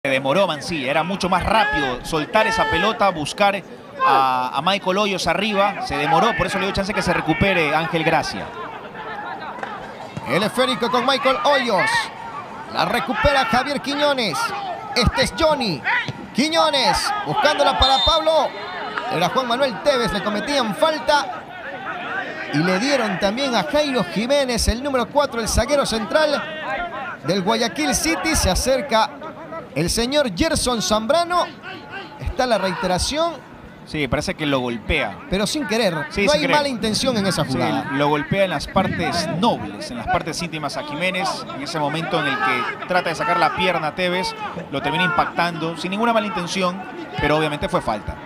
Se demoró Mancilla, era mucho más rápido soltar esa pelota, buscar a Michael Hoyos arriba. Se demoró, por eso le dio chance que se recupere Ángel Gracia. El esférico con Michael Hoyos. La recupera Javier Quiñones. Este es Johnny. Quiñones buscándola para Pablo. Era Juan Manuel Tevez, le cometían falta. Y le dieron también a Jairo Jiménez, el número 4, el zaguero central del Guayaquil City. Se acerca el señor Gerson Zambrano. Está la reiteración. Sí, parece que lo golpea. Pero sin querer. Sí, no sin hay querer. mala intención en esa jugada. Sí, lo golpea en las partes nobles, en las partes íntimas a Jiménez. En ese momento en el que trata de sacar la pierna a Tevez, lo termina impactando sin ninguna mala intención, pero obviamente fue falta.